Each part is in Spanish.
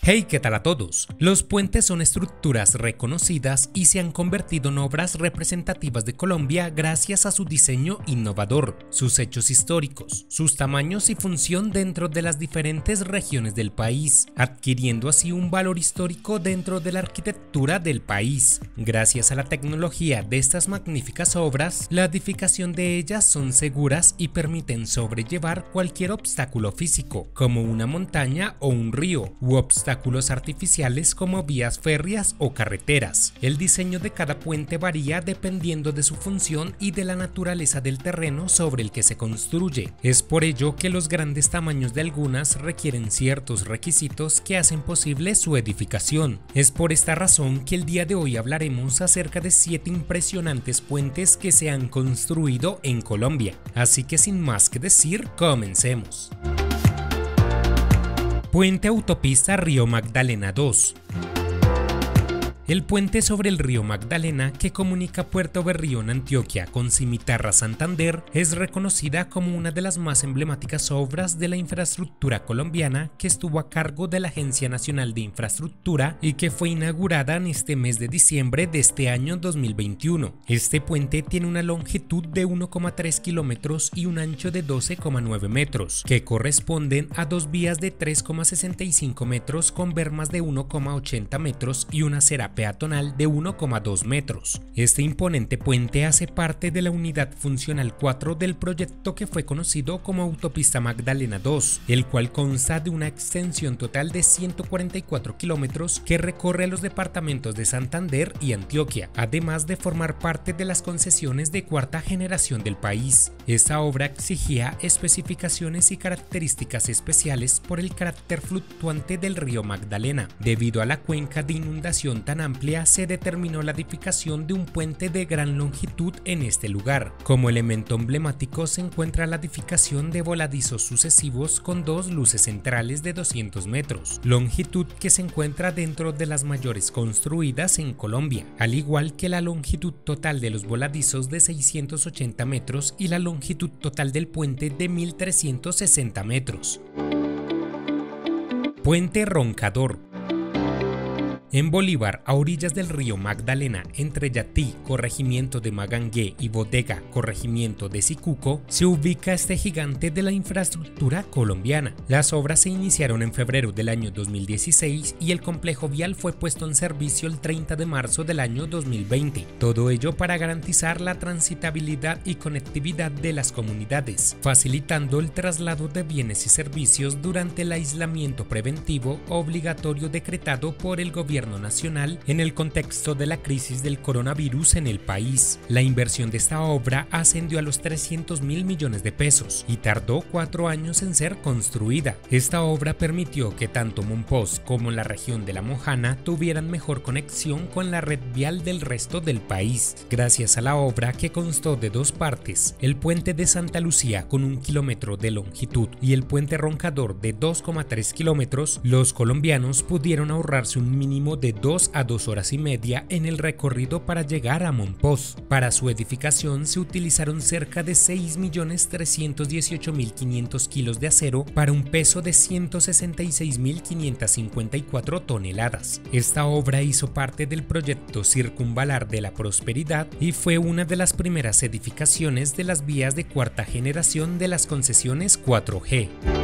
Hey, ¿qué tal a todos? Los puentes son estructuras reconocidas y se han convertido en obras representativas de Colombia gracias a su diseño innovador, sus hechos históricos, sus tamaños y función dentro de las diferentes regiones del país, adquiriendo así un valor histórico dentro de la arquitectura del país. Gracias a la tecnología de estas magníficas obras, la edificación de ellas son seguras y permiten sobrellevar cualquier obstáculo físico, como una montaña o un río, u obstáculos artificiales como vías férreas o carreteras. El diseño de cada puente varía dependiendo de su función y de la naturaleza del terreno sobre el que se construye. Es por ello que los grandes tamaños de algunas requieren ciertos requisitos que hacen posible su edificación. Es por esta razón que el día de hoy hablaremos acerca de 7 impresionantes puentes que se han construido en Colombia. Así que sin más que decir, comencemos. Puente Autopista Río Magdalena 2. El puente sobre el río Magdalena, que comunica Puerto Berrío en Antioquia con Cimitarra, Santander, es reconocida como una de las más emblemáticas obras de la infraestructura colombiana que estuvo a cargo de la Agencia Nacional de Infraestructura y que fue inaugurada en este mes de diciembre de este año 2021. Este puente tiene una longitud de 1,3 kilómetros y un ancho de 12,9 metros, que corresponden a dos vías de 3,65 metros con bermas de 1,80 metros y una acera peatonal de 1,2 metros. Este imponente puente hace parte de la unidad funcional 4 del proyecto que fue conocido como Autopista Magdalena 2, el cual consta de una extensión total de 144 kilómetros que recorre los departamentos de Santander y Antioquia, además de formar parte de las concesiones de cuarta generación del país. Esta obra exigía especificaciones y características especiales por el carácter fluctuante del río Magdalena. Debido a la cuenca de inundación tan amplia, se determinó la edificación de un puente de gran longitud en este lugar. Como elemento emblemático se encuentra la edificación de voladizos sucesivos con dos luces centrales de 200 metros, longitud que se encuentra dentro de las mayores construidas en Colombia, al igual que la longitud total de los voladizos de 680 metros y la longitud total del puente de 1360 metros. Puente Roncador. En Bolívar, a orillas del río Magdalena, entre Yatí, corregimiento de Magangué, y Bodega, corregimiento de Sicuco, se ubica este gigante de la infraestructura colombiana. Las obras se iniciaron en febrero del año 2016 y el complejo vial fue puesto en servicio el 30 de marzo del año 2020. Todo ello para garantizar la transitabilidad y conectividad de las comunidades, facilitando el traslado de bienes y servicios durante el aislamiento preventivo obligatorio decretado por el gobierno nacional en el contexto de la crisis del coronavirus en el país. La inversión de esta obra ascendió a los 300.000 millones de pesos y tardó 4 años en ser construida. Esta obra permitió que tanto Monpós como la región de La Mojana tuvieran mejor conexión con la red vial del resto del país. Gracias a la obra, que constó de dos partes, el puente de Santa Lucía con 1 kilómetro de longitud y el puente Roncador de 2,3 kilómetros, los colombianos pudieron ahorrarse un mínimo de 2 a 2 horas y media en el recorrido para llegar a Monpós. Para su edificación se utilizaron cerca de 6.318.500 kilos de acero para un peso de 166.554 toneladas. Esta obra hizo parte del proyecto Circunvalar de la Prosperidad y fue una de las primeras edificaciones de las vías de cuarta generación de las concesiones 4G.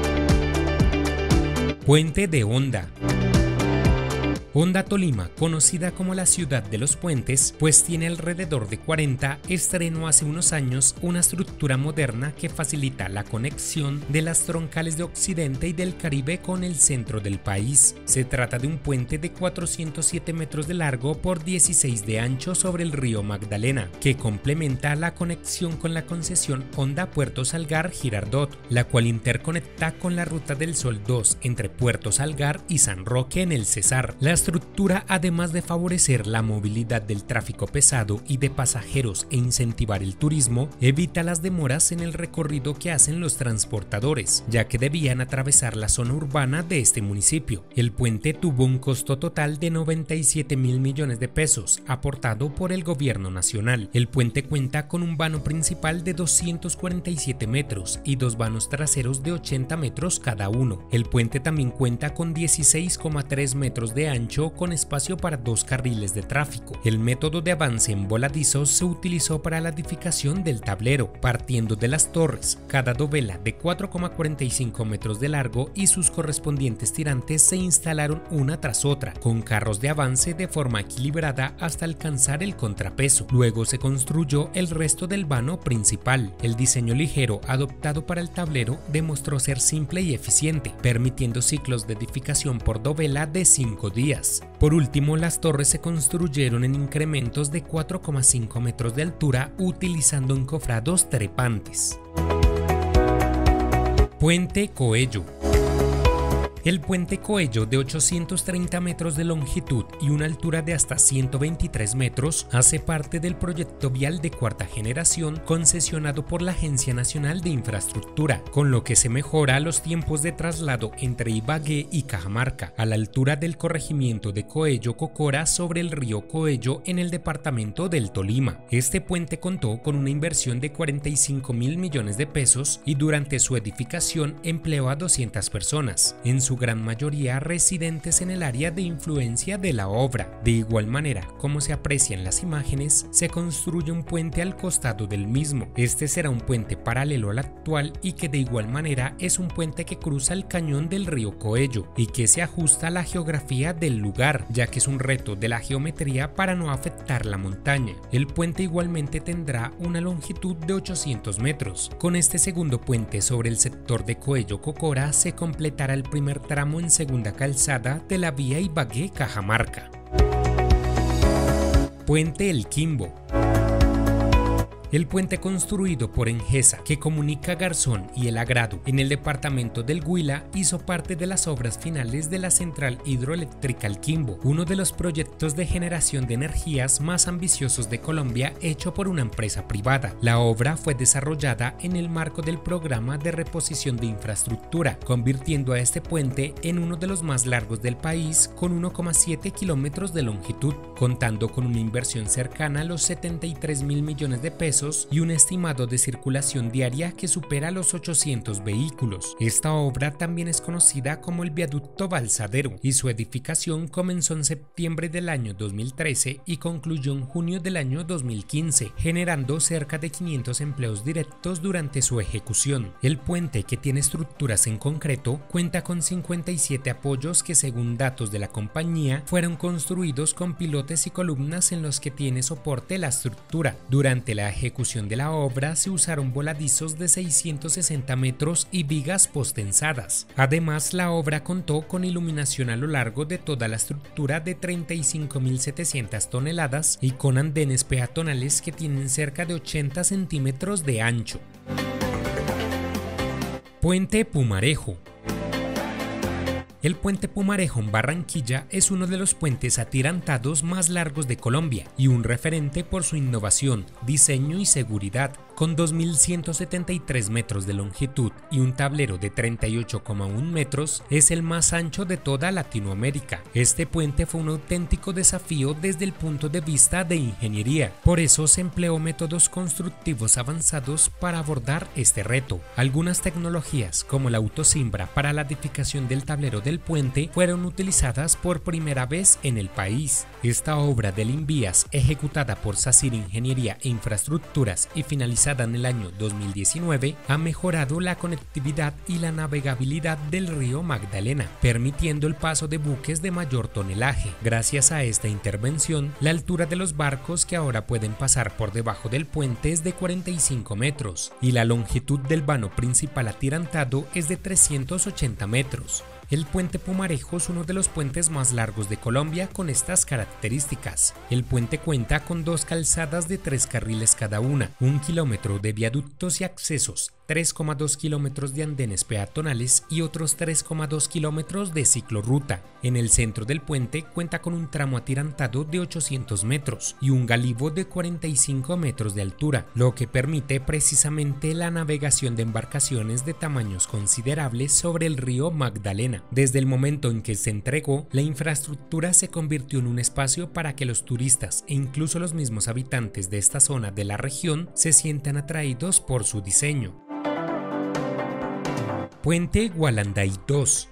Puente de Honda. Honda Tolima, conocida como la ciudad de los puentes, pues tiene alrededor de 40, estrenó hace unos años una estructura moderna que facilita la conexión de las troncales de Occidente y del Caribe con el centro del país. Se trata de un puente de 407 metros de largo por 16 de ancho sobre el río Magdalena, que complementa la conexión con la concesión Honda Puerto Salgar Girardot, la cual interconecta con la Ruta del Sol 2 entre Puerto Salgar y San Roque en el Cesar. La estructura, además de favorecer la movilidad del tráfico pesado y de pasajeros e incentivar el turismo, evita las demoras en el recorrido que hacen los transportadores, ya que debían atravesar la zona urbana de este municipio. El puente tuvo un costo total de 97.000 millones de pesos, aportado por el gobierno nacional. El puente cuenta con un vano principal de 247 metros y dos vanos traseros de 80 metros cada uno. El puente también cuenta con 16,3 metros de ancho con espacio para dos carriles de tráfico. El método de avance en voladizos se utilizó para la edificación del tablero, partiendo de las torres. Cada dovela de 4,45 metros de largo y sus correspondientes tirantes se instalaron una tras otra, con carros de avance de forma equilibrada hasta alcanzar el contrapeso. Luego se construyó el resto del vano principal. El diseño ligero adoptado para el tablero demostró ser simple y eficiente, permitiendo ciclos de edificación por dovela de 5 días. Por último, las torres se construyeron en incrementos de 4,5 metros de altura utilizando encofrados trepantes. Puente Coello. El puente Coello, de 830 metros de longitud y una altura de hasta 123 metros, hace parte del proyecto vial de cuarta generación concesionado por la Agencia Nacional de Infraestructura, con lo que se mejora los tiempos de traslado entre Ibagué y Cajamarca, a la altura del corregimiento de Coello Cocora sobre el río Coello en el departamento del Tolima. Este puente contó con una inversión de 45.000 millones de pesos y durante su edificación empleó a 200 personas. En su gran mayoría residentes en el área de influencia de la obra. De igual manera, como se aprecia en las imágenes, se construye un puente al costado del mismo. Este será un puente paralelo al actual y que de igual manera es un puente que cruza el cañón del río Coello y que se ajusta a la geografía del lugar, ya que es un reto de la geometría para no afectar la montaña. El puente igualmente tendrá una longitud de 800 metros. Con este segundo puente sobre el sector de Coello Cocora se completará el primer tramo en segunda calzada de la vía Ibagué-Cajamarca. Puente El Quimbo. El puente construido por Engesa, que comunica Garzón y El Agrado en el departamento del Huila, hizo parte de las obras finales de la central hidroeléctrica El Quimbo, uno de los proyectos de generación de energías más ambiciosos de Colombia hecho por una empresa privada. La obra fue desarrollada en el marco del programa de reposición de infraestructura, convirtiendo a este puente en uno de los más largos del país, con 1,7 kilómetros de longitud, contando con una inversión cercana a los 73.000 millones de pesos y un estimado de circulación diaria que supera los 800 vehículos. Esta obra también es conocida como el Viaducto Balsadero y su edificación comenzó en septiembre del año 2013 y concluyó en junio del año 2015, generando cerca de 500 empleos directos durante su ejecución. El puente, que tiene estructuras en concreto, cuenta con 57 apoyos que, según datos de la compañía, fueron construidos con pilotes y columnas en los que tiene soporte la estructura. Durante la ejecución de la obra se usaron voladizos de 660 metros y vigas postensadas. Además, la obra contó con iluminación a lo largo de toda la estructura de 35.700 toneladas y con andenes peatonales que tienen cerca de 80 centímetros de ancho. Puente Pumarejo. El puente Pumarejo en Barranquilla es uno de los puentes atirantados más largos de Colombia y un referente por su innovación, diseño y seguridad. Con 2.173 metros de longitud y un tablero de 38,1 metros, es el más ancho de toda Latinoamérica. Este puente fue un auténtico desafío desde el punto de vista de ingeniería. Por eso se empleó métodos constructivos avanzados para abordar este reto. Algunas tecnologías, como la autosimbra para la edificación del tablero del puente, fueron utilizadas por primera vez en el país. Esta obra del Invías, ejecutada por SACIR Ingeniería e Infraestructuras y finalizada en el año 2019, ha mejorado la conectividad y la navegabilidad del río Magdalena, permitiendo el paso de buques de mayor tonelaje. Gracias a esta intervención, la altura de los barcos que ahora pueden pasar por debajo del puente es de 45 metros y la longitud del vano principal atirantado es de 380 metros. El puente Pumarejo es uno de los puentes más largos de Colombia con estas características. El puente cuenta con 2 calzadas de 3 carriles cada una, 1 kilómetro de viaductos y accesos, 3,2 kilómetros de andenes peatonales y otros 3,2 kilómetros de ciclorruta. En el centro del puente cuenta con un tramo atirantado de 800 metros y un galivo de 45 metros de altura, lo que permite precisamente la navegación de embarcaciones de tamaños considerables sobre el río Magdalena. Desde el momento en que se entregó, la infraestructura se convirtió en un espacio para que los turistas e incluso los mismos habitantes de esta zona de la región se sientan atraídos por su diseño. Puente Gualanday 2.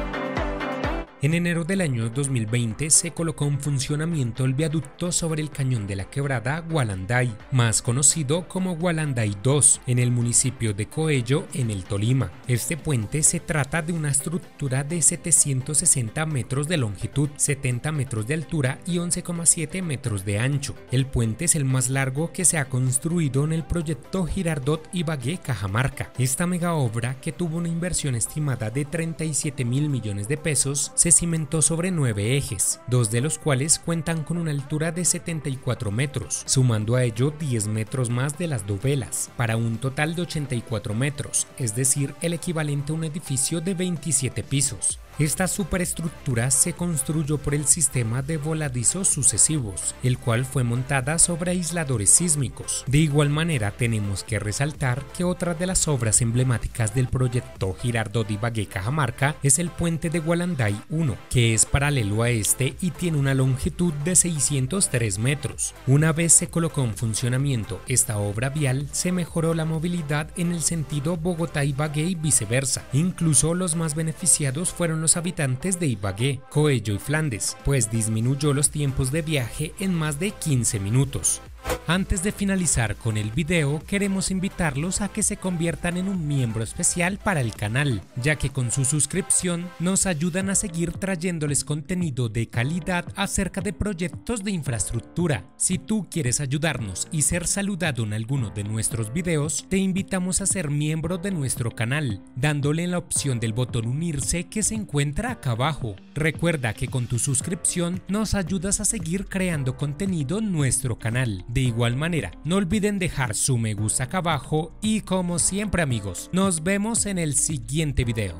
En enero del año 2020 se colocó en funcionamiento el viaducto sobre el cañón de la quebrada Gualanday, más conocido como Gualanday 2, en el municipio de Coello, en el Tolima. Este puente se trata de una estructura de 760 metros de longitud, 70 metros de altura y 11,7 metros de ancho. El puente es el más largo que se ha construido en el proyecto Girardot-Ibagué-Cajamarca. Esta mega obra, que tuvo una inversión estimada de 37.000 millones de pesos, se cimentó sobre 9 ejes, 2 de los cuales cuentan con una altura de 74 metros, sumando a ello 10 metros más de las dovelas, para un total de 84 metros, es decir, el equivalente a un edificio de 27 pisos. Esta superestructura se construyó por el sistema de voladizos sucesivos, el cual fue montada sobre aisladores sísmicos. De igual manera, tenemos que resaltar que otra de las obras emblemáticas del proyecto Girardot-Ibagué-Cajamarca es el puente de Gualanday 1, que es paralelo a este y tiene una longitud de 603 metros. Una vez se colocó en funcionamiento esta obra vial, se mejoró la movilidad en el sentido Bogotá-Ibagué y viceversa. Incluso los más beneficiados fueron los habitantes de Ibagué, Coello y Flandes, pues disminuyó los tiempos de viaje en más de 15 minutos. Antes de finalizar con el video, queremos invitarlos a que se conviertan en un miembro especial para el canal, ya que con su suscripción nos ayudan a seguir trayéndoles contenido de calidad acerca de proyectos de infraestructura. Si tú quieres ayudarnos y ser saludado en alguno de nuestros videos, te invitamos a ser miembro de nuestro canal, dándole la opción del botón unirse que se encuentra acá abajo. Recuerda que con tu suscripción nos ayudas a seguir creando contenido en nuestro canal. De igual manera, no olviden dejar su me gusta acá abajo y, como siempre amigos, nos vemos en el siguiente video.